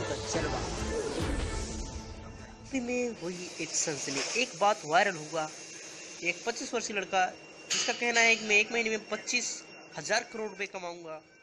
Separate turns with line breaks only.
फालतू का जलवा। इतने में वही एक सनसनी एक बात वायरल हुआ। एक 25 वर्षीय लड़का जिसका कहना है कि मैं 1 महीने में 25,000 करोड़ रुपए कमाऊंगा,